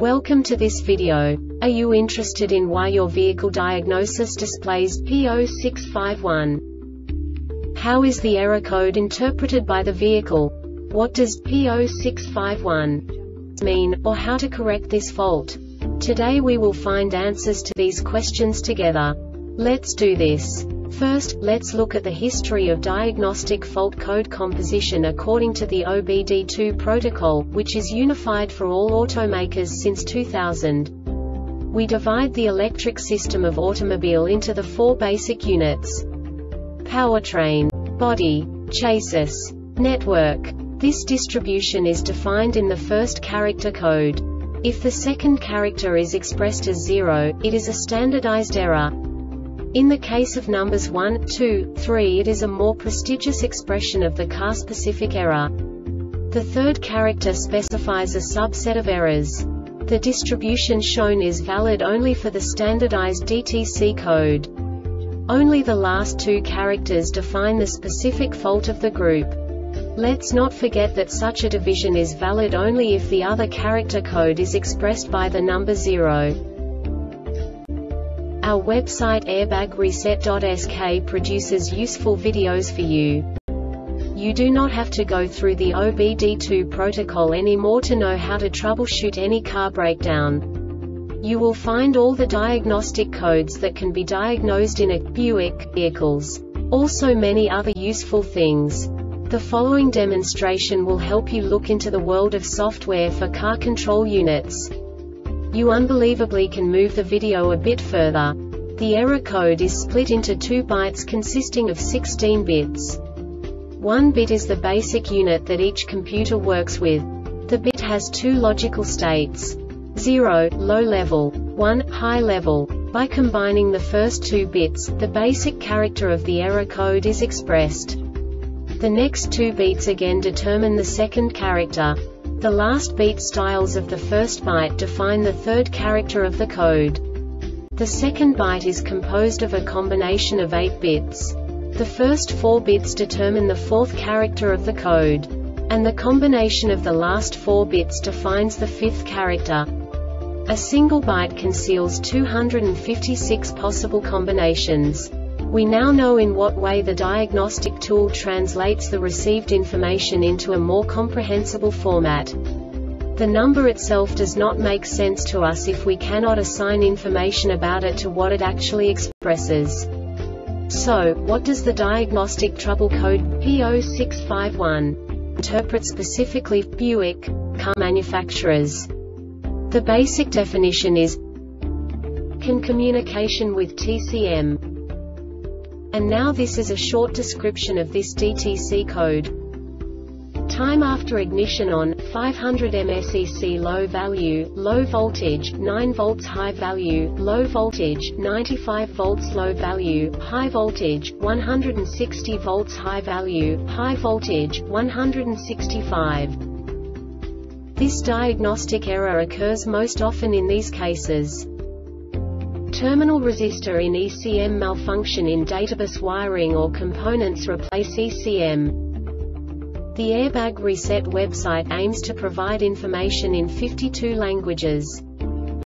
Welcome to this video. Are you interested in why your vehicle diagnosis displays P0651? How is the error code interpreted by the vehicle? What does P0651 mean, or how to correct this fault? Today we will find answers to these questions together. Let's do this. First, let's look at the history of diagnostic fault code composition according to the OBD2 protocol, which is unified for all automakers since 2000. We divide the electric system of automobile into the four basic units: powertrain, body, chassis, network. This distribution is defined in the first character code. If the second character is expressed as 0, it is a standardized error. In the case of numbers 1, 2, 3, it is a more prestigious expression of the car-specific error. The third character specifies a subset of errors. The distribution shown is valid only for the standardized DTC code. Only the last two characters define the specific fault of the group. Let's not forget that such a division is valid only if the other character code is expressed by the number 0. Our website airbagreset.sk produces useful videos for you. You do not have to go through the OBD2 protocol anymore to know how to troubleshoot any car breakdown. You will find all the diagnostic codes that can be diagnosed in a Buick vehicles. Also many other useful things. The following demonstration will help you look into the world of software for car control units. You unbelievably can move the video a bit further. The error code is split into 2 bytes consisting of 16 bits. 1 bit is the basic unit that each computer works with. The bit has 2 logical states: 0, low level, 1, high level. By combining the first 2 bits, the basic character of the error code is expressed. The next 2 beats again determine the second character. The last beat styles of the first byte define the third character of the code. The second byte is composed of a combination of 8 bits. The first 4 bits determine the fourth character of the code. And the combination of the last 4 bits defines the fifth character. A single byte conceals 256 possible combinations. We now know in what way the diagnostic tool translates the received information into a more comprehensible format. The number itself does not make sense to us if we cannot assign information about it to what it actually expresses. So, what does the diagnostic trouble code P0651 interpret specifically for Buick car manufacturers? The basic definition is CAN communication with TCM. And now this is a short description of this DTC code. Time after ignition on, 500 mSEC low value, low voltage, 9 volts high value, low voltage, 95 volts low value, high voltage, 160 volts high value, high voltage, 165. This diagnostic error occurs most often in these cases: terminal resistor in ECM malfunction in databus wiring or components replace ECM. The Airbag Reset website aims to provide information in 52 languages.